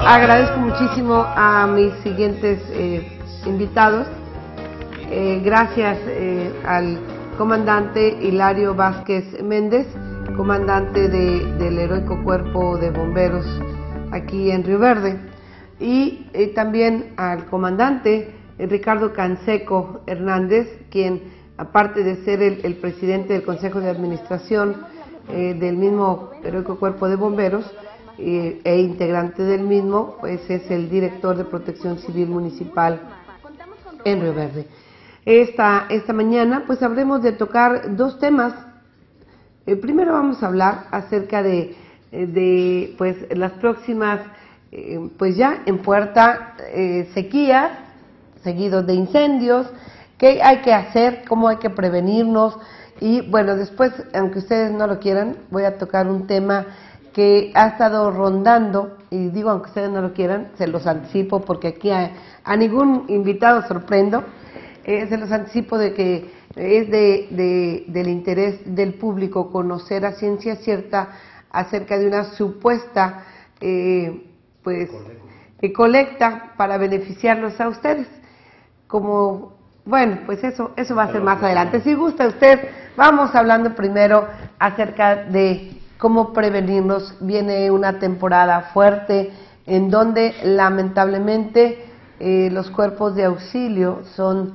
agradezco muchísimo a mis siguientes invitados. Gracias al comandante Hilario Vázquez Méndez, comandante del Heroico Cuerpo de Bomberos aquí en Río Verde, y también al comandante Ricardo Canseco Hernández, quien, aparte de ser el presidente del Consejo de Administración del mismo Heroico Cuerpo de Bomberos e integrante del mismo, pues es el director de Protección Civil Municipal en Río Verde. Esta mañana pues habremos de tocar dos temas. Primero vamos a hablar acerca de pues las próximas pues ya en puerta sequías seguidos de incendios, qué hay que hacer, cómo hay que prevenirnos, y bueno, después, aunque ustedes no lo quieran, voy a tocar un tema que ha estado rondando, y digo aunque ustedes no lo quieran, se los anticipo porque aquí a ningún invitado sorprendo, se los anticipo de que es del interés del público conocer a ciencia cierta acerca de una supuesta colecta para beneficiarlos a ustedes. Como, bueno, pues eso va a ser más adelante. Si gusta usted, vamos hablando primero acerca de cómo prevenirnos. Viene una temporada fuerte en donde lamentablemente los cuerpos de auxilio son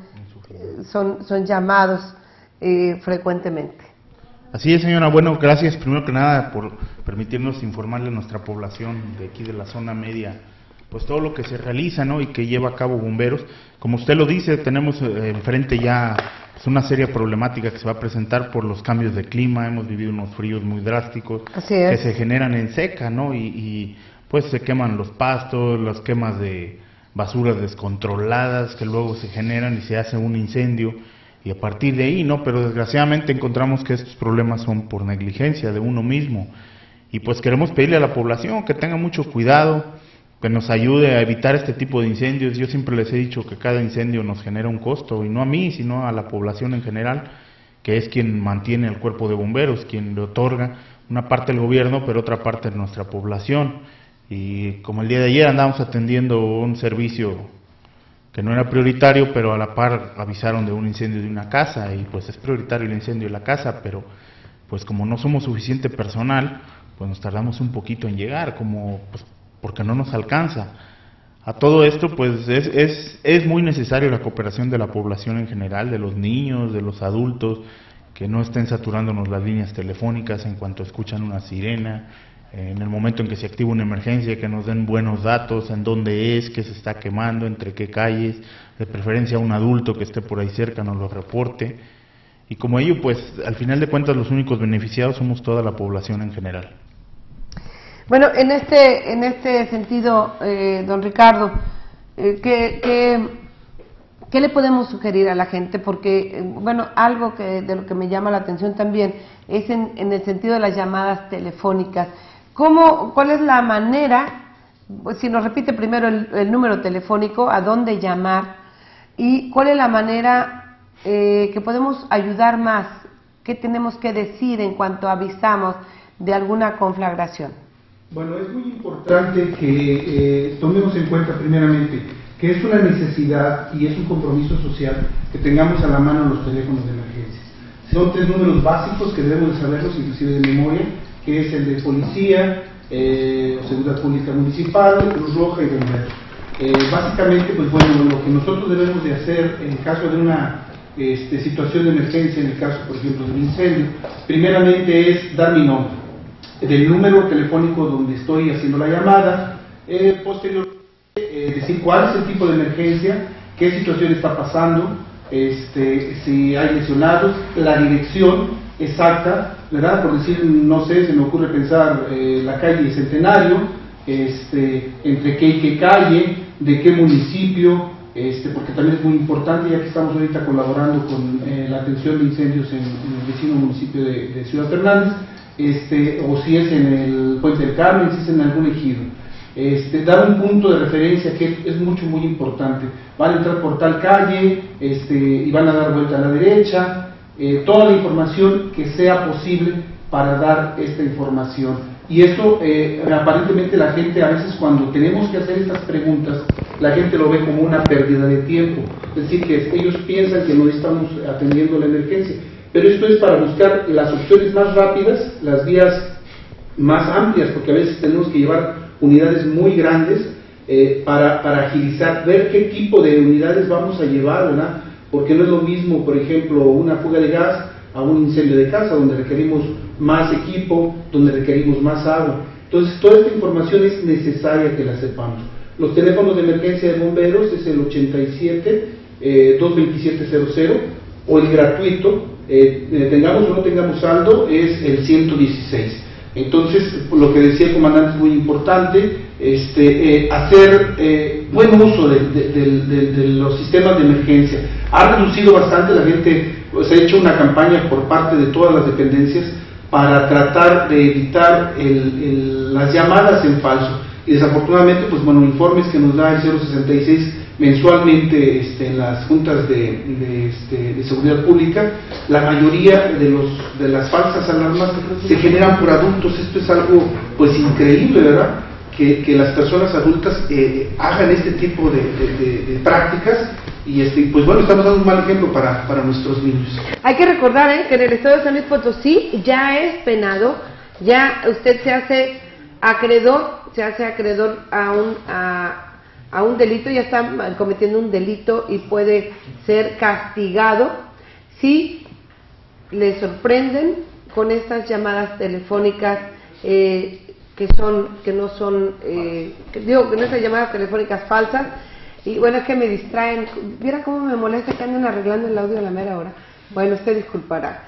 llamados frecuentemente. Así es, señora. Bueno, gracias primero que nada por permitirnos informarle a nuestra población de aquí de la zona media, pues todo lo que se realiza, ¿no?, y que lleva a cabo bomberos. Como usted lo dice, tenemos enfrente ya pues, una seria problemática que se va a presentar por los cambios de clima. Hemos vivido unos fríos muy drásticos que se generan en seca, ¿no? Y pues se queman los pastos, las quemas de basuras descontroladas que luego se generan y se hace un incendio, y a partir de ahí, ¿no? Pero desgraciadamente encontramos que estos problemas son por negligencia de uno mismo, y pues queremos pedirle a la población que tenga mucho cuidado, que nos ayude a evitar este tipo de incendios. Yo siempre les he dicho que cada incendio nos genera un costo, y no a mí, sino a la población en general, que es quien mantiene el cuerpo de bomberos, quien le otorga una parte del gobierno, pero otra parte de nuestra población. Y como el día de ayer andábamos atendiendo un servicio que no era prioritario, pero a la par avisaron de un incendio de una casa, y pues es prioritario el incendio de la casa, pero pues como no somos suficiente personal, pues nos tardamos un poquito en llegar, como pues porque no nos alcanza. A todo esto pues es muy necesario la cooperación de la población en general, de los niños, de los adultos, que no estén saturándonos las líneas telefónicas en cuanto escuchan una sirena, en el momento en que se activa una emergencia, que nos den buenos datos, en dónde es, qué se está quemando, entre qué calles, de preferencia un adulto que esté por ahí cerca nos lo reporte. Y como ello, pues al final de cuentas los únicos beneficiados somos toda la población en general. Bueno, en este sentido, don Ricardo, ¿qué le podemos sugerir a la gente? Porque, bueno, algo de lo que me llama la atención también es en el sentido de las llamadas telefónicas. ¿Cuál es la manera, pues, si nos repite primero el número telefónico, a dónde llamar, y cuál es la manera que podemos ayudar más? ¿Qué tenemos que decir en cuanto avisamos de alguna conflagración? Bueno, es muy importante que tomemos en cuenta primeramente que es una necesidad y es un compromiso social que tengamos a la mano los teléfonos de emergencia. Son 3 números básicos que debemos de saberlos, inclusive de memoria, que es el de policía, seguridad pública municipal, Cruz Roja y bomberos. Básicamente, pues bueno, lo que nosotros debemos de hacer en caso de una situación de emergencia, en el caso, por ejemplo, de un incendio, primeramente es dar mi nombre, del número telefónico donde estoy haciendo la llamada, posteriormente decir cuál es el tipo de emergencia, qué situación está pasando, si hay lesionados, la dirección exacta, ¿verdad? Por decir, no sé, se me ocurre pensar la calle Centenario, entre qué y qué calle, de qué municipio, porque también es muy importante, ya que estamos ahorita colaborando con la atención de incendios en el vecino municipio de Ciudad Fernández, o si es en el Puente del Carmen, si es en algún ejido. Dar un punto de referencia que es muy importante. Van a entrar por tal calle y van a dar vuelta a la derecha, toda la información que sea posible para dar esta información. Y esto, aparentemente la gente a veces cuando tenemos que hacer estas preguntas, la gente lo ve como una pérdida de tiempo, es decir, que ellos piensan que no estamos atendiendo la emergencia, pero esto es para buscar las opciones más rápidas, las vías más amplias, porque a veces tenemos que llevar unidades muy grandes para agilizar, ver qué tipo de unidades vamos a llevar, ¿verdad? Porque no es lo mismo, por ejemplo, una fuga de gas a un incendio de casa, donde requerimos más equipo, donde requerimos más agua. Entonces, toda esta información es necesaria que la sepamos. Los teléfonos de emergencia de bomberos es el 87-227-00, o el gratuito, tengamos o no tengamos saldo, es el 116. Entonces, lo que decía el comandante es muy importante, hacer buen uso de los sistemas de emergencia. Ha reducido bastante, la gente pues, ha hecho una campaña por parte de todas las dependencias para tratar de evitar las llamadas en falso. Y desafortunadamente, pues bueno, informes que nos da el 066 mensualmente en las juntas de seguridad pública, la mayoría de las falsas alarmas se generan por adultos. Esto es algo pues increíble, ¿verdad? Que las personas adultas hagan este tipo de prácticas y pues bueno, estamos dando un mal ejemplo para nuestros niños. Hay que recordar que en el estado de San Luis Potosí ya es penado, ya usted se hace acreedor a un delito, ya está cometiendo un delito y puede ser castigado si le sorprenden con estas llamadas telefónicas que no son esas llamadas telefónicas falsas. Y bueno, es que me distraen. Viera cómo me molesta que anden arreglando el audio a la mera hora. Bueno, usted disculpará.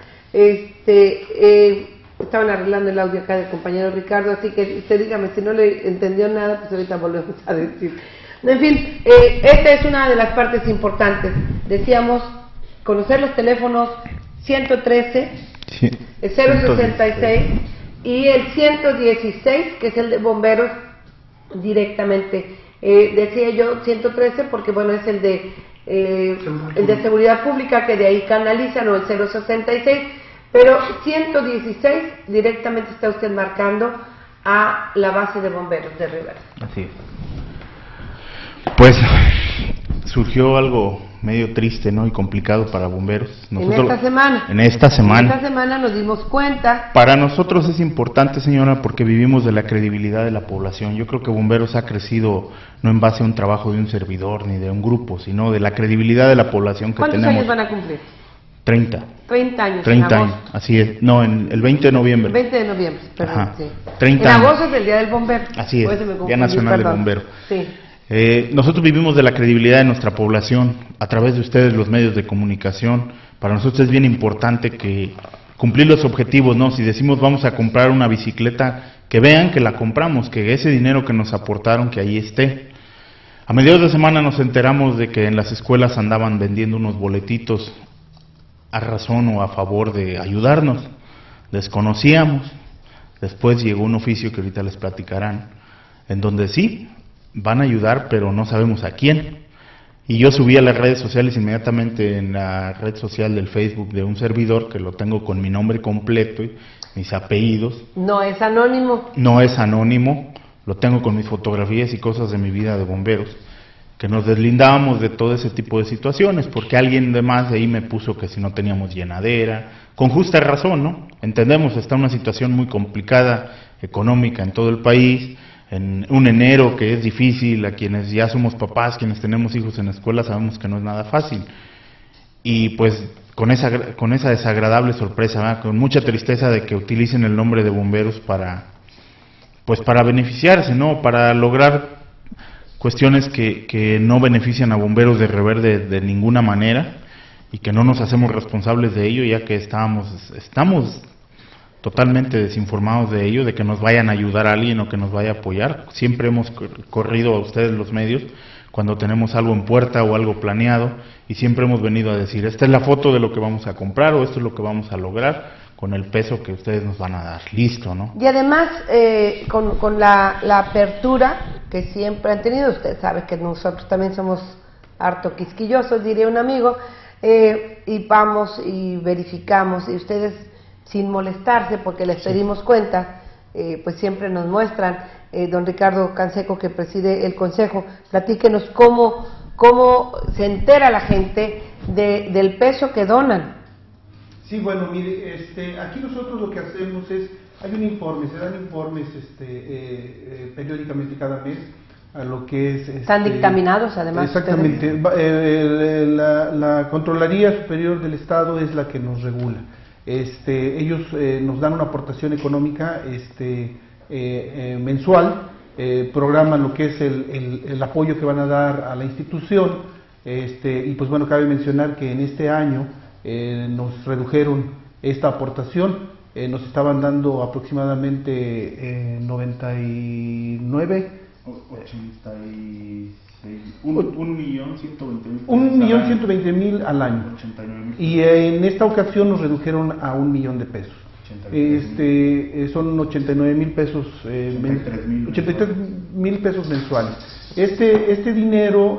Estaban arreglando el audio acá del compañero Ricardo, así que usted dígame si no le entendió nada, pues ahorita volvemos a decir. En fin, esta es una de las partes importantes. Decíamos, conocer los teléfonos 113, sí, el 066 y el 116, que es el de bomberos directamente. Decía yo 113 porque bueno, es el de seguridad pública, que de ahí canalizan, o el 066, pero 116 directamente está usted marcando a la base de bomberos de Rivera. Así es. Pues surgió algo medio triste, ¿no? Y complicado para bomberos. Nosotros, en esta semana nos dimos cuenta. Para nosotros es importante, señora, porque vivimos de la credibilidad de la población. Yo creo que bomberos ha crecido no en base a un trabajo de un servidor ni de un grupo, sino de la credibilidad de la población que tenemos. ¿Cuántos años van a cumplir? 30. 30 años. 30 años, así es. No, en el 20 de noviembre. El 20 de noviembre, perdón. Ajá. Sí. 30 en agosto es el Día del Bombero. Así es, Día Nacional del Bombero. Sí. Nosotros vivimos de la credibilidad de nuestra población a través de ustedes, los medios de comunicación. Para nosotros es bien importante que cumplir los objetivos, ¿no? Si decimos vamos a comprar una bicicleta, que vean que la compramos, que ese dinero que nos aportaron, que ahí esté. A mediados de semana nos enteramos de que en las escuelas andaban vendiendo unos boletitos a razón o a favor de ayudarnos. Desconocíamos. Después llegó un oficio que ahorita les platicarán, en donde sí van a ayudar, pero no sabemos a quién. Y yo subí a las redes sociales inmediatamente, en la red social del Facebook de un servidor, que lo tengo con mi nombre completo y mis apellidos. No es anónimo. No es anónimo, lo tengo con mis fotografías y cosas de mi vida de bomberos, que nos deslindábamos de todo ese tipo de situaciones, porque alguien de más de ahí me puso que si no teníamos llenadera, con justa razón, ¿no? Entendemos, está una situación muy complicada económica en todo el país, en un enero que es difícil, a quienes ya somos papás, quienes tenemos hijos en la escuela, sabemos que no es nada fácil. Y pues con esa desagradable sorpresa, ¿verdad? Con mucha tristeza de que utilicen el nombre de bomberos para beneficiarse, ¿no? Para lograr cuestiones que no benefician a bomberos de Rivera de ninguna manera, y que no nos hacemos responsables de ello, ya que estamos totalmente desinformados de ello, de que nos vayan a ayudar a alguien o que nos vaya a apoyar. Siempre hemos corrido a ustedes los medios cuando tenemos algo en puerta o algo planeado, y siempre hemos venido a decir, esta es la foto de lo que vamos a comprar, o esto es lo que vamos a lograr con el peso que ustedes nos van a dar. Listo, ¿no? Y además, con la apertura que siempre han tenido, usted sabe que nosotros también somos harto quisquillosos, diría un amigo, y vamos y verificamos, y ustedes sin molestarse, porque les pedimos cuentas, pues siempre nos muestran. Don Ricardo Canseco, que preside el Consejo, platíquenos cómo se entera la gente del peso que donan. Sí, bueno, mire, aquí nosotros lo que hacemos es, hay un informe, se dan informes periódicamente cada mes a lo que es... Están dictaminados, además. Exactamente. La Contraloría Superior del Estado es la que nos regula. Ellos nos dan una aportación económica mensual, programan lo que es el apoyo que van a dar a la institución, y pues bueno, cabe mencionar que en este año nos redujeron esta aportación, nos estaban dando aproximadamente 1.120.000 al año, y en esta ocasión nos redujeron a 1 millón de pesos. Son 89,000 pesos, 83,000 pesos mensuales. Este dinero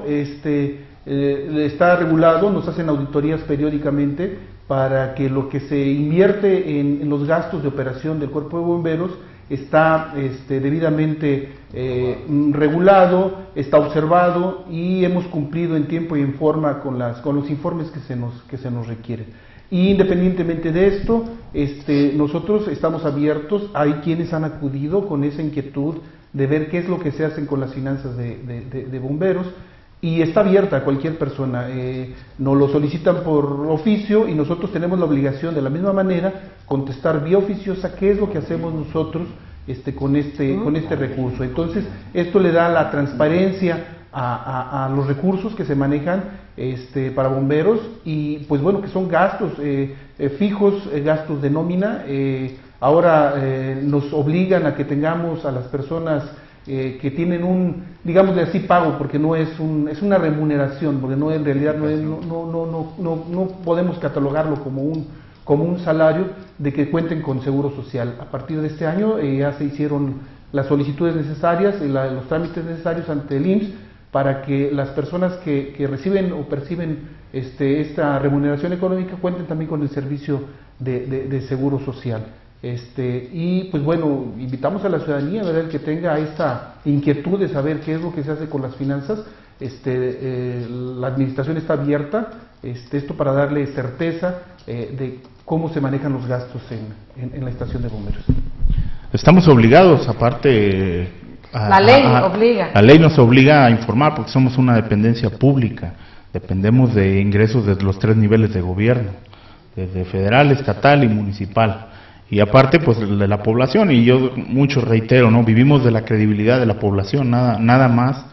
está regulado, nos hacen auditorías periódicamente para que lo que se invierte en los gastos de operación del Cuerpo de Bomberos está debidamente regulado, está observado, y hemos cumplido en tiempo y en forma con los informes que se nos requieren. Y independientemente de esto, nosotros estamos abiertos. Hay quienes han acudido con esa inquietud de ver qué es lo que se hacen con las finanzas de bomberos, y está abierta a cualquier persona. Nos lo solicitan por oficio y nosotros tenemos la obligación, de la misma manera, contestar vía oficiosa qué es lo que hacemos nosotros con este recurso. Entonces, esto le da la transparencia a los recursos que se manejan para bomberos, y pues bueno, que son gastos fijos, gastos de nómina. Ahora nos obligan a que tengamos a las personas que tienen un, digamos de así, pago, porque no es una remuneración, porque no, en realidad no podemos catalogarlo como un salario, de que cuenten con seguro social. A partir de este año ya se hicieron las solicitudes necesarias, los trámites necesarios ante el IMSS, para que las personas que reciben o perciben esta remuneración económica cuenten también con el servicio de seguro social. Y pues bueno, invitamos a la ciudadanía, ¿verdad?, el que tenga esta inquietud de saber qué es lo que se hace con las finanzas. La administración está abierta, esto para darle certeza de cómo se manejan los gastos en la estación de bomberos. Estamos obligados, aparte... La ley obliga. La ley nos obliga a informar, porque somos una dependencia pública, dependemos de ingresos de los 3 niveles de gobierno, desde federal, estatal y municipal, y aparte pues de la población. Y yo mucho reitero, ¿no?, vivimos de la credibilidad de la población, nada más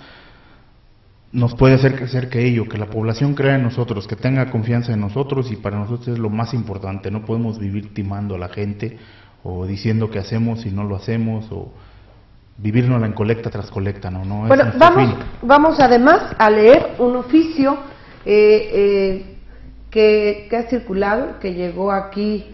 nos puede hacer crecer que ello, que la población crea en nosotros, que tenga confianza en nosotros, y para nosotros es lo más importante. No podemos vivir timando a la gente o diciendo que hacemos y no lo hacemos, o vivirnos en colecta tras colecta, no bueno, vamos además a leer un oficio que ha circulado, que llegó aquí,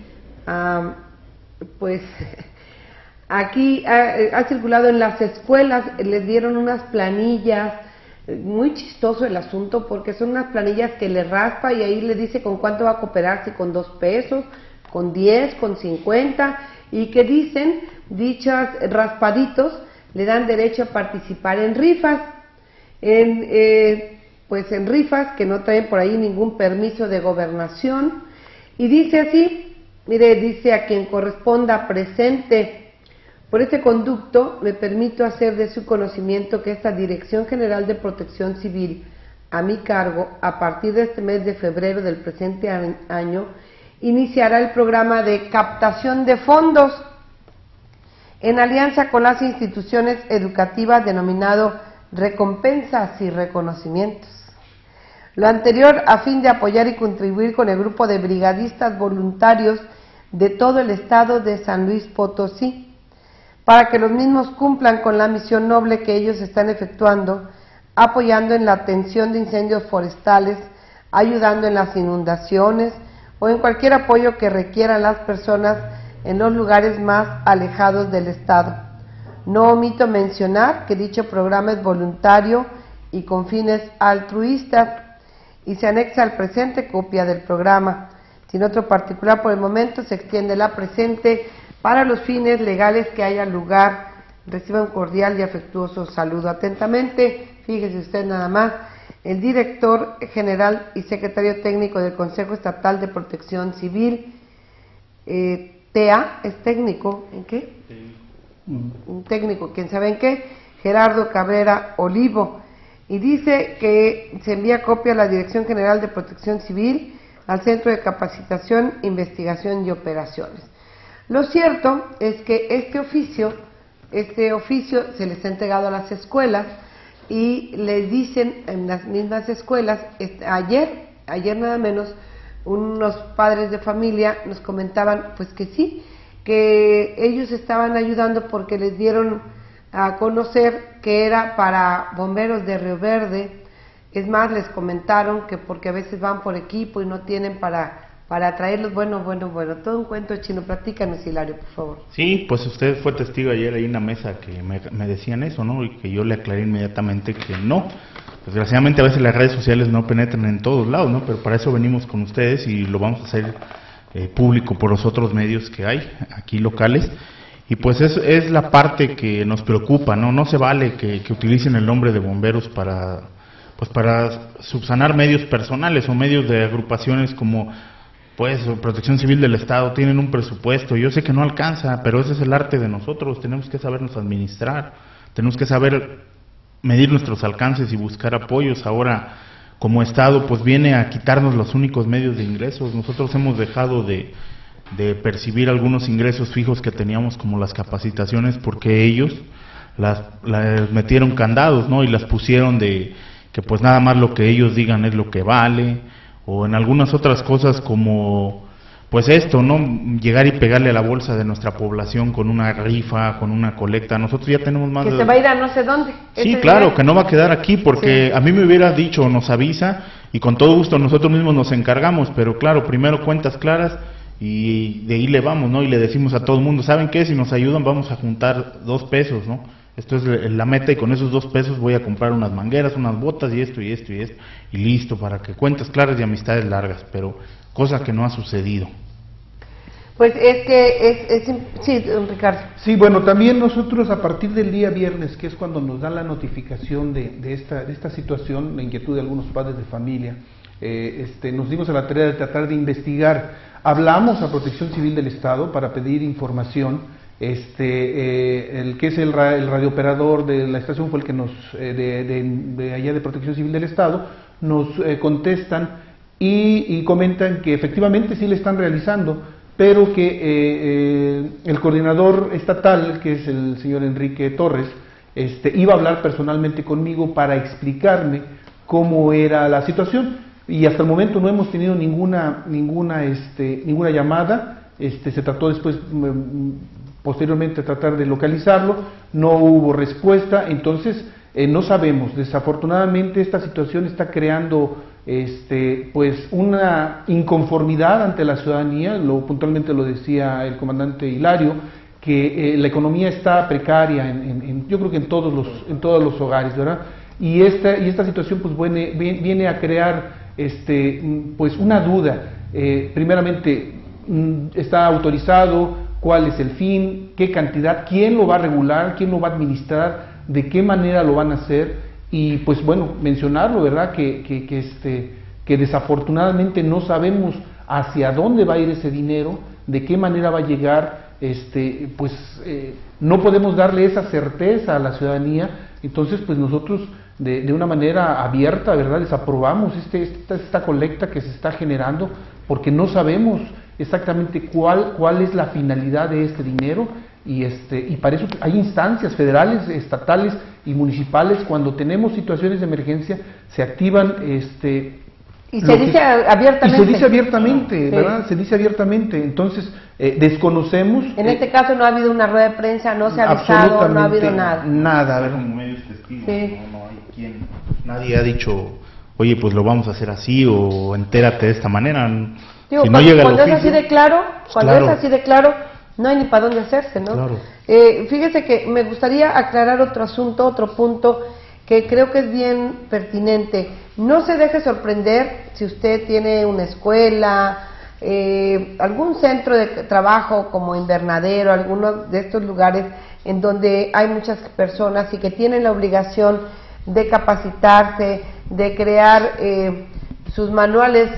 pues aquí ha circulado en las escuelas. Les dieron unas planillas, muy chistoso el asunto, porque son unas planillas que le raspa y ahí le dice con cuánto va a cooperar, si con 2 pesos, con 10, con 50, y que dicen, dichos raspaditos le dan derecho a participar en rifas, pues en rifas que no traen por ahí ningún permiso de gobernación. Y dice así, mire, dice: a quien corresponda presente. Por este conducto me permito hacer de su conocimiento que esta Dirección General de Protección Civil, a mi cargo, a partir de este mes de febrero del presente año, iniciará el programa de captación de fondos en alianza con las instituciones educativas, denominado Recompensas y Reconocimientos. Lo anterior a fin de apoyar y contribuir con el grupo de brigadistas voluntarios de todo el estado de San Luis Potosí, para que los mismos cumplan con la misión noble que ellos están efectuando, apoyando en la atención de incendios forestales, ayudando en las inundaciones o en cualquier apoyo que requieran las personas en los lugares más alejados del estado. No omito mencionar que dicho programa es voluntario y con fines altruistas, y se anexa al presente copia del programa, sin otro particular por el momento, se extiende la presente para los fines legales que haya lugar. Reciba un cordial y afectuoso saludo. Atentamente, fíjese usted nada más, el director general y secretario técnico del Consejo Estatal de Protección Civil, TEA, es técnico, ¿en qué? Un técnico, ¿quién sabe en qué? Gerardo Cabrera Olivo. Y dice que se envía copia a la Dirección General de Protección Civil, al Centro de Capacitación, Investigación y Operaciones. Lo cierto es que este oficio se les ha entregado a las escuelas y les dicen en las mismas escuelas, ayer nada menos, unos padres de familia nos comentaban pues que sí, que ellos estaban ayudando porque les dieron a conocer que era para bomberos de Río Verde. Es más, les comentaron que porque a veces van por equipo y no tienen para traerlos. Bueno, todo un cuento chino. Platícanos, Hilario, por favor. Sí, pues usted fue testigo ayer ahí en la mesa que me decían eso, ¿no? Y que yo le aclaré inmediatamente que no. Desgraciadamente a veces las redes sociales no penetran en todos lados, ¿no? Pero para eso venimos con ustedes y lo vamos a hacer público por los otros medios que hay aquí locales. Y pues es la parte que nos preocupa, ¿no? No se vale que utilicen el nombre de bomberos para subsanar medios personales o medios de agrupaciones como pues Protección Civil del Estado. Tienen un presupuesto, yo sé que no alcanza, pero ese es el arte de nosotros. Tenemos que sabernos administrar, tenemos que saber medir nuestros alcances y buscar apoyos. Ahora, como Estado, pues viene a quitarnos los únicos medios de ingresos. Nosotros hemos dejado de percibir algunos ingresos fijos que teníamos, como las capacitaciones, porque ellos las metieron candados, ¿no? Y las pusieron de que pues nada más lo que ellos digan es lo que vale, o en algunas otras cosas como pues esto, ¿no? Llegar y pegarle a la bolsa de nuestra población con una rifa, con una colecta. Nosotros ya tenemos más que se va a ir a no sé dónde. Sí, claro, que no va a quedar aquí, porque sí. A mí me hubiera dicho, nos avisa, y con todo gusto nosotros mismos nos encargamos, pero claro, primero cuentas claras, y de ahí le vamos, ¿no? Y le decimos a todo el mundo, ¿saben qué? Si nos ayudan vamos a juntar 2 pesos, ¿no? Esto es la meta, y con esos 2 pesos voy a comprar unas mangueras, unas botas, y esto, y listo, para que cuentas claras y amistades largas, pero cosa que no ha sucedido. Pues es que sí, don Ricardo. Sí, bueno, también nosotros a partir del día viernes, que es cuando nos dan la notificación de esta situación, la inquietud de algunos padres de familia, nos dimos a la tarea de tratar de investigar. Hablamos a Protección Civil del Estado para pedir información. El que es el radiooperador de la estación fue el que nos de allá de Protección Civil del Estado nos contestan y comentan que efectivamente sí le están realizando, pero que el coordinador estatal, que es el señor Enrique Torres, iba a hablar personalmente conmigo para explicarme cómo era la situación. Y hasta el momento no hemos tenido ninguna llamada. Se trató después, posteriormente, tratar de localizarlo, no hubo respuesta. Entonces no sabemos. Desafortunadamente esta situación está creando pues una inconformidad ante la ciudadanía. Puntualmente lo decía el comandante Hilario, que la economía está precaria yo creo que en todos los hogares, ¿verdad? Y esta situación pues viene a crear pues una duda. Primeramente, ¿está autorizado? ¿Cuál es el fin? ¿Qué cantidad? ¿Quién lo va a regular? ¿Quién lo va a administrar? ¿De qué manera lo van a hacer? Y pues bueno, mencionarlo, ¿verdad? Que desafortunadamente no sabemos hacia dónde va a ir ese dinero, de qué manera va a llegar. No podemos darle esa certeza a la ciudadanía. Entonces pues nosotros de una manera abierta, ¿verdad?, desaprobamos esta colecta que se está generando, porque no sabemos exactamente cuál es la finalidad de este dinero. Y para eso hay instancias federales, estatales y municipales. Cuando tenemos situaciones de emergencia se activan y se dice abiertamente, ¿verdad? Se dice abiertamente. Entonces desconocemos. En este caso no ha habido una rueda de prensa, no se ha avisado, no ha habido nada. Nada, ¿verdad? Como medios testigos, sí. Nadie ha dicho, oye, pues lo vamos a hacer así, o entérate de esta manera. Digo, si cuando es así de claro, no hay ni para dónde hacerse, ¿no? Claro. Fíjese que me gustaría aclarar otro punto que creo que es bien pertinente. No se deje sorprender si usted tiene una escuela, algún centro de trabajo como Invernadero, algunos de estos lugares en donde hay muchas personas y que tienen la obligación de capacitarse, de crear sus manuales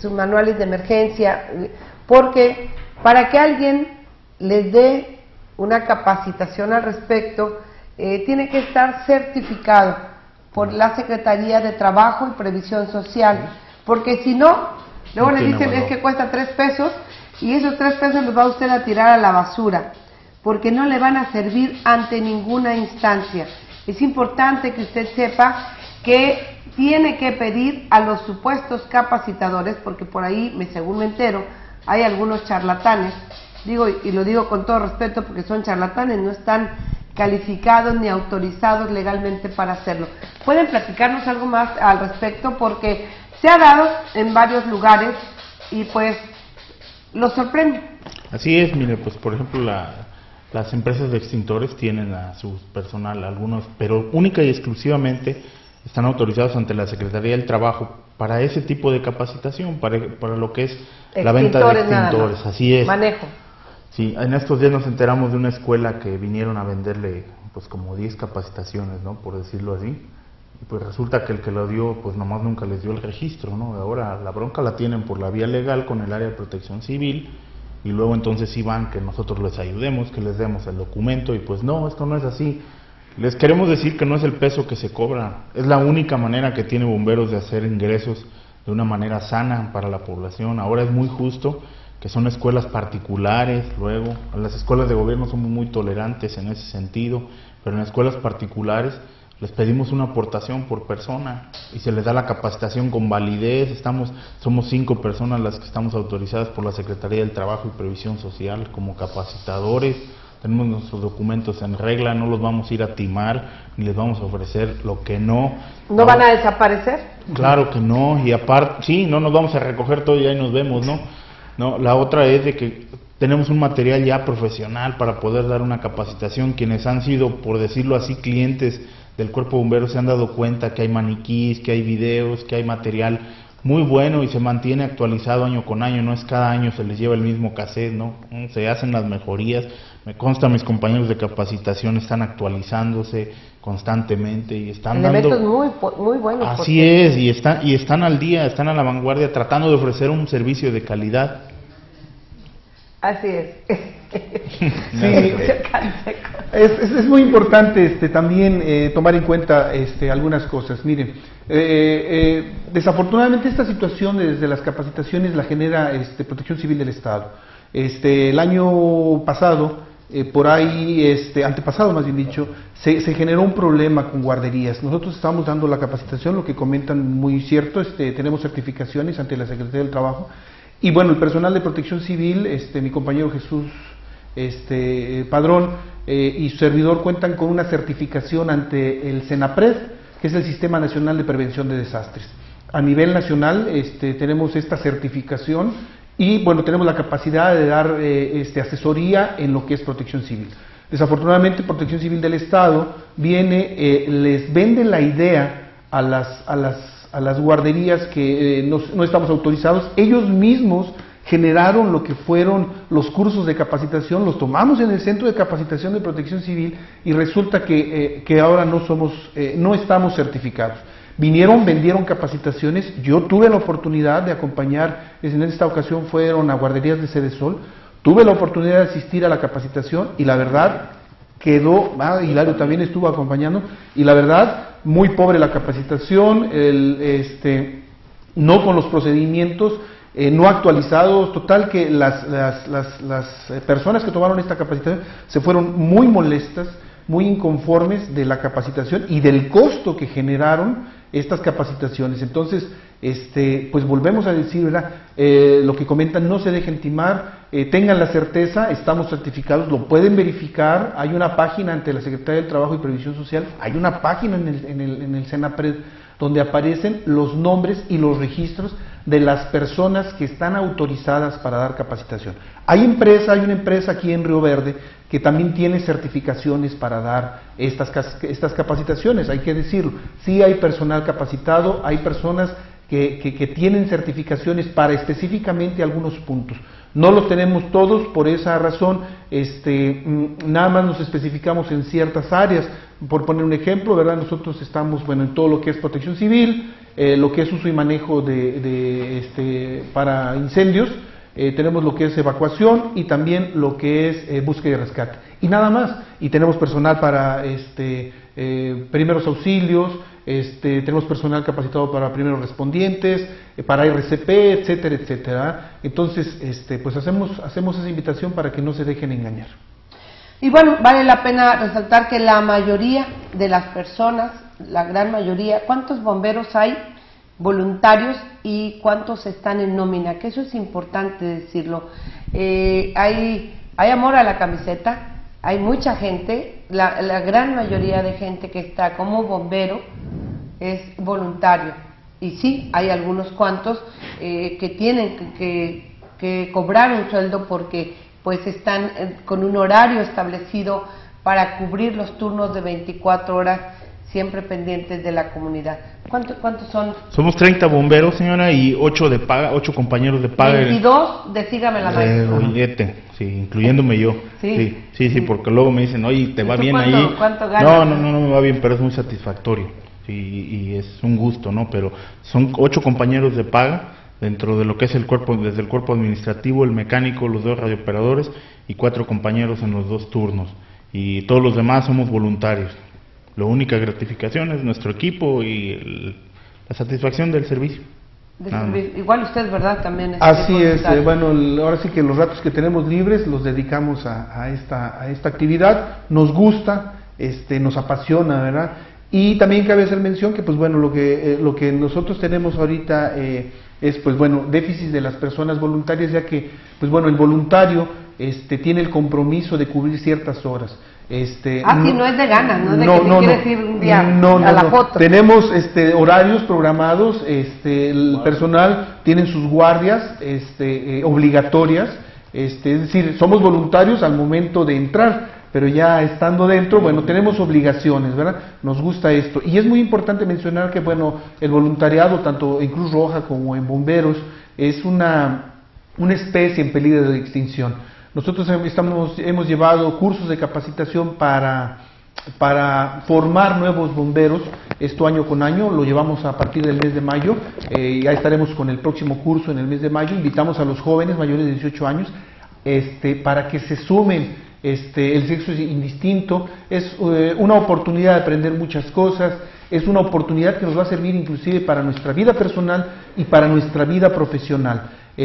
de emergencia, porque para que alguien les dé una capacitación al respecto, tiene que estar certificado por la Secretaría de Trabajo y Previsión Social, porque si no, luego le dicen es que cuesta 3 pesos y esos 3 pesos los va usted a tirar a la basura, porque no le van a servir ante ninguna instancia. Es importante que usted sepa que tiene que pedir a los supuestos capacitadores, porque por ahí, según me entero, hay algunos charlatanes, digo, y lo digo con todo respeto porque son charlatanes, no están calificados ni autorizados legalmente para hacerlo. ¿Pueden platicarnos algo más al respecto? Porque se ha dado en varios lugares y pues los sorprende. Así es, mire, pues por ejemplo las empresas de extintores tienen a su personal, algunos, pero única y exclusivamente están autorizados ante la Secretaría del Trabajo para ese tipo de capacitación, para lo que es la venta de extintores. Así es. Manejo. Sí, en estos días nos enteramos de una escuela que vinieron a venderle pues como 10 capacitaciones, ¿no? Por decirlo así. Y pues resulta que el que lo dio, pues nomás nunca les dio el registro, ¿no? Ahora la bronca la tienen por la vía legal con el área de protección civil, y luego entonces sí van que nosotros les ayudemos, que les demos el documento, y pues no, esto no es así. Les queremos decir que no es el peso que se cobra, es la única manera que tiene Bomberos de hacer ingresos de una manera sana para la población. Ahora es muy justo que son escuelas particulares, luego las escuelas de gobierno somos muy tolerantes en ese sentido, pero en escuelas particulares les pedimos una aportación por persona y se les da la capacitación con validez. Somos 5 personas las que estamos autorizadas por la Secretaría del Trabajo y Previsión Social como capacitadores. Tenemos nuestros documentos en regla, no los vamos a ir a timar, ni les vamos a ofrecer lo que no. ¿No van a desaparecer? Claro que no, y aparte, sí, no nos vamos a recoger todo y ahí nos vemos, ¿no? No, la otra es de que tenemos un material ya profesional para poder dar una capacitación. Quienes han sido, por decirlo así, clientes del Cuerpo de Bomberos se han dado cuenta que hay maniquís, que hay videos, que hay material muy bueno y se mantiene actualizado año con año, no es cada año se les lleva el mismo cassette, ¿no? Se hacen las mejorías. Me consta, mis compañeros de capacitación están actualizándose constantemente y están elementos dando muy buenos. Así es, y están al día, están a la vanguardia tratando de ofrecer un servicio de calidad. Así es. Sí, es muy importante también tomar en cuenta algunas cosas. Miren, desafortunadamente esta situación desde las capacitaciones la genera Protección Civil del Estado. El año pasado, por ahí, antepasado más bien dicho, se generó un problema con guarderías. Nosotros estamos dando la capacitación, lo que comentan muy cierto, tenemos certificaciones ante la Secretaría del Trabajo. Y bueno, el personal de Protección Civil, mi compañero Jesús Padrón y su servidor cuentan con una certificación ante el CENAPRED, que es el Sistema Nacional de Prevención de Desastres. A nivel nacional tenemos esta certificación y bueno, tenemos la capacidad de dar asesoría en lo que es Protección Civil. Desafortunadamente, Protección Civil del Estado viene, les vende la idea a las guarderías que no estamos autorizados. Ellos mismos generaron lo que fueron los cursos de capacitación, los tomamos en el Centro de Capacitación de Protección Civil y resulta que ahora no estamos certificados. Vinieron, vendieron capacitaciones, yo tuve la oportunidad de acompañar, en esta ocasión fueron a guarderías de Cedesol, tuve la oportunidad de asistir a la capacitación y la verdad quedó, Hilario también estuvo acompañando, y la verdad, muy pobre la capacitación, no con los procedimientos, no actualizados, total que las personas que tomaron esta capacitación se fueron muy molestas, muy inconformes de la capacitación y del costo que generaron estas capacitaciones. Entonces, pues volvemos a decir, ¿verdad? Lo que comentan, no se dejen timar, tengan la certeza, estamos certificados, lo pueden verificar, hay una página ante la Secretaría del Trabajo y Previsión Social, hay una página en el CENAPRED donde aparecen los nombres y los registros de las personas que están autorizadas para dar capacitación. Hay una empresa aquí en Río Verde que también tiene certificaciones para dar estas capacitaciones, hay que decirlo. Sí hay personal capacitado, hay personas que tienen certificaciones para específicamente algunos puntos. No los tenemos todos, por esa razón nada más nos especificamos en ciertas áreas. Por poner un ejemplo, ¿verdad? Nosotros estamos, bueno, en todo lo que es protección civil, lo que es uso y manejo para incendios, tenemos lo que es evacuación y también lo que es búsqueda y rescate. Y nada más. Y tenemos personal para primeros auxilios, tenemos personal capacitado para primeros respondientes, para RCP, etcétera, etcétera. Entonces, pues hacemos esa invitación para que no se dejen engañar. Y bueno, vale la pena resaltar que la mayoría de las personas, la gran mayoría, ¿cuántos bomberos hay voluntarios y cuántos están en nómina? Que eso es importante decirlo. Hay amor a la camiseta. Hay mucha gente, la gran mayoría de gente que está como bombero es voluntario. Y sí, hay algunos cuantos que tienen que cobrar un sueldo porque pues están con un horario establecido para cubrir los turnos de 24 horas, siempre pendientes de la comunidad. ¿Cuántos son? Somos 30 bomberos, señora, y 8 de paga, 8 compañeros de paga. 22 de sígame la maestra. Sí, incluyéndome yo. Sí, porque luego me dicen, oye, ¿te va bien ahí? ¿Cuánto ganas? No me va bien, pero es muy satisfactorio. Y es un gusto, ¿no? Pero son 8 compañeros de paga dentro de lo que es el cuerpo, desde el cuerpo administrativo, el mecánico, los 2 radiooperadores y 4 compañeros en los 2 turnos. Y todos los demás somos voluntarios. La única gratificación es nuestro equipo y la satisfacción del servicio. Igual usted, ¿verdad? También es así es, bueno, ahora sí que los ratos que tenemos libres los dedicamos a esta actividad. Nos gusta, nos apasiona, ¿verdad? Y también cabe hacer mención que, pues bueno, lo que nosotros tenemos ahorita es, pues bueno, déficit de las personas voluntarias, ya que, pues bueno, el voluntario tiene el compromiso de cubrir ciertas horas. No es de ganas, no es de que quieres ir un día a la foto. Tenemos horarios programados, el personal tiene sus guardias obligatorias, es decir, somos voluntarios al momento de entrar, pero ya estando dentro, bueno, tenemos obligaciones, ¿verdad? Nos gusta esto. Y es muy importante mencionar que, bueno, el voluntariado, tanto en Cruz Roja como en Bomberos, es una especie en peligro de extinción. Nosotros hemos llevado cursos de capacitación para formar nuevos bomberos, esto año con año, lo llevamos a partir del mes de mayo, ya estaremos con el próximo curso en el mes de mayo. Invitamos a los jóvenes mayores de 18 años para que se sumen. El sexo es indistinto, es una oportunidad de aprender muchas cosas, es una oportunidad que nos va a servir inclusive para nuestra vida personal y para nuestra vida profesional.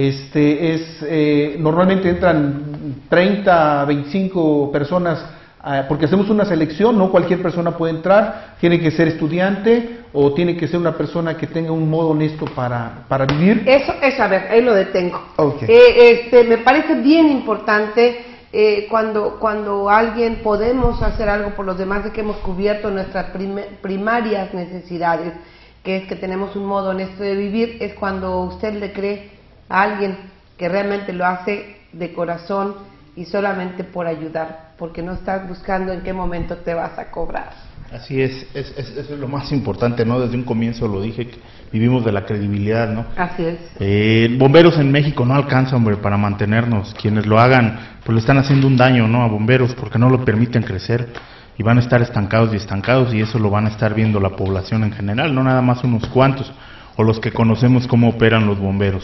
Normalmente entran 30, 25 personas, porque hacemos una selección, no cualquier persona puede entrar, tiene que ser estudiante o tiene que ser una persona que tenga un modo honesto para vivir. Eso, a ver, ahí lo detengo. Okay. Me parece bien importante cuando alguien podemos hacer algo por los demás, de que hemos cubierto nuestras primarias necesidades, que es que tenemos un modo honesto de vivir, es cuando usted le cree a alguien que realmente lo hace de corazón y solamente por ayudar, porque no estás buscando en qué momento te vas a cobrar. Así es, eso es lo más importante, ¿no? Desde un comienzo lo dije, que vivimos de la credibilidad, ¿no? Así es. Bomberos en México no alcanzan, hombre, para mantenernos. Quienes lo hagan, pues le están haciendo un daño, ¿no? A bomberos, porque no lo permiten crecer y van a estar estancados, y eso lo van a estar viendo la población en general, no nada más unos cuantos, o los que conocemos cómo operan los bomberos.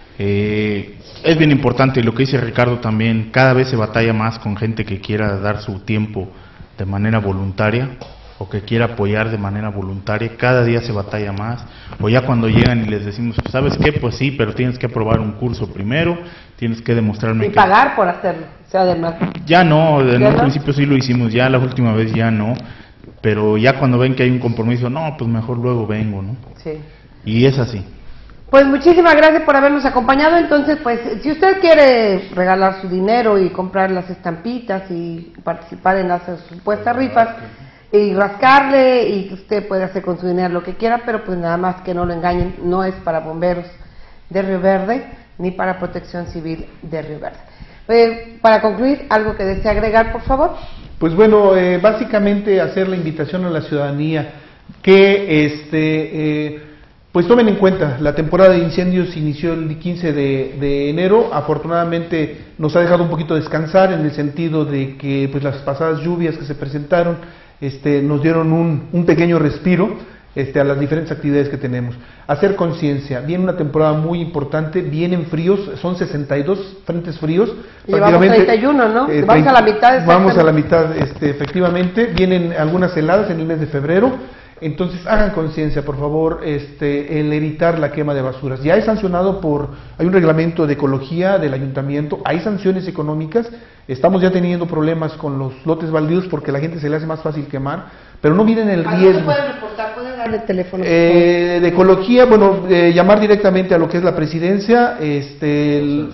Es bien importante, y lo que dice Ricardo también, cada vez se batalla más con gente que quiera dar su tiempo de manera voluntaria, o que quiera apoyar de manera voluntaria. Cada día se batalla más, o ya cuando llegan y les decimos, pues, ¿sabes qué? Pues sí, pero tienes que aprobar un curso primero, tienes que demostrarme y pagar por hacerlo, o sea, además. Ya no, en un principio sí lo hicimos, ya la última vez ya no, pero ya cuando ven que hay un compromiso, no, pues mejor luego vengo, ¿no? Sí. Y es así. Pues muchísimas gracias por habernos acompañado. Entonces, pues, si usted quiere regalar su dinero y comprar las estampitas y participar en las supuestas rifas y rascarle, y usted puede hacer con su dinero lo que quiera, pero pues nada más que no lo engañen, no es para bomberos de Río Verde ni para Protección Civil de Río Verde. Para concluir, ¿algo que desee agregar, por favor? Pues bueno, básicamente hacer la invitación a la ciudadanía que Pues tomen en cuenta, la temporada de incendios inició el 15 de enero, afortunadamente nos ha dejado un poquito descansar en el sentido de que pues las pasadas lluvias que se presentaron nos dieron un pequeño respiro a las diferentes actividades que tenemos. Hacer conciencia, viene una temporada muy importante, vienen fríos, son 62 frentes fríos. Llevamos 31, ¿no? Vamos a la mitad. Vamos a la mitad, efectivamente, vienen algunas heladas en el mes de febrero. Entonces hagan conciencia, por favor, el evitar la quema de basuras. Ya es sancionado hay un reglamento de ecología del ayuntamiento, hay sanciones económicas, estamos ya teniendo problemas con los lotes baldíos porque a la gente se le hace más fácil quemar, pero no miren el riesgo. ¿Cómo pueden reportar? ¿Pueden darle el teléfono? De ecología, bueno, llamar directamente a lo que es la presidencia, el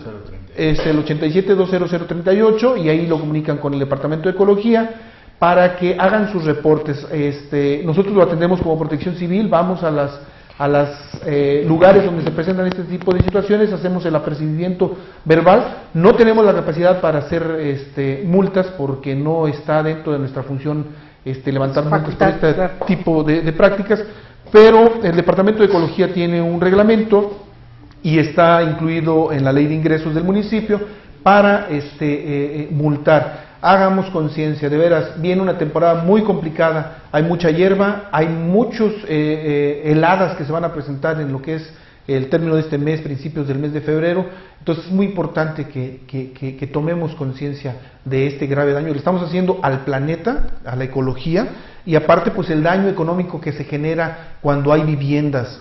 87-20038, y ahí lo comunican con el departamento de ecología, para que hagan sus reportes. Nosotros lo atendemos como Protección Civil, vamos a los lugares donde se presentan este tipo de situaciones, hacemos el apercibimiento verbal. No tenemos la capacidad para hacer multas porque no está dentro de nuestra función levantar multas por este tipo de prácticas, pero el Departamento de Ecología tiene un reglamento y está incluido en la ley de ingresos del municipio para multar. Hagamos conciencia, de veras, viene una temporada muy complicada, hay mucha hierba, hay muchos heladas que se van a presentar en lo que es el término de este mes, principios del mes de febrero. Entonces es muy importante que tomemos conciencia de este grave daño. Le estamos haciendo al planeta, a la ecología, y aparte pues el daño económico que se genera cuando hay viviendas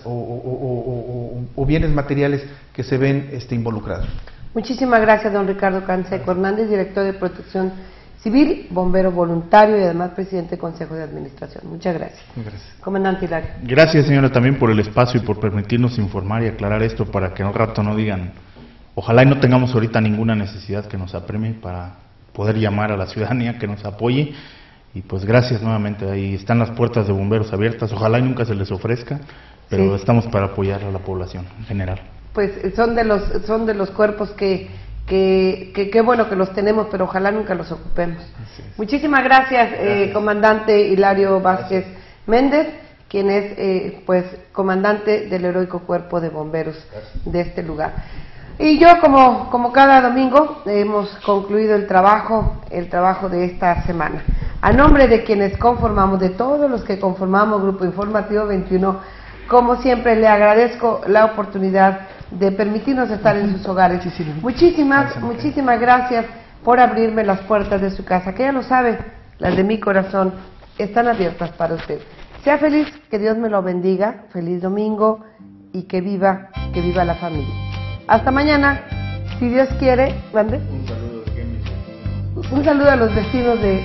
o bienes materiales que se ven involucrados. Muchísimas gracias, don Ricardo Canseco Hernández, director de Protección Civil, bombero voluntario y además presidente del Consejo de Administración. Muchas gracias. Gracias. Comandante Hilario. Gracias, señora, también por el espacio y por permitirnos informar y aclarar esto para que al rato no digan, ojalá y no tengamos ahorita ninguna necesidad que nos apremie para poder llamar a la ciudadanía que nos apoye. Y pues gracias nuevamente, ahí están las puertas de bomberos abiertas, ojalá y nunca se les ofrezca, pero sí, estamos para apoyar a la población en general. Pues son de los cuerpos que bueno que los tenemos, pero ojalá nunca los ocupemos. Muchísimas gracias, comandante Hilario Vázquez Méndez, quien es pues comandante del heroico cuerpo de bomberos de este lugar. Y yo, como cada domingo, hemos concluido el trabajo de esta semana. A nombre de quienes conformamos, de todos los que conformamos Grupo Informativo 21, como siempre le agradezco la oportunidad de permitirnos estar en sus hogares. Muchísimas gracias por abrirme las puertas de su casa, que ya lo sabe, las de mi corazón están abiertas para usted. Sea feliz, que Dios me lo bendiga, feliz domingo y que viva la familia. Hasta mañana, si Dios quiere. ¿Mande? Un saludo a los vecinos de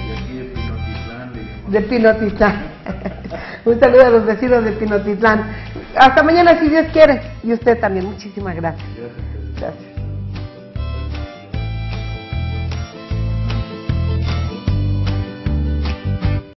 Pinotitlán. Un saludo a los vecinos de Pinotitlán. Hasta mañana, si Dios quiere. Y usted también. Muchísimas gracias. Gracias.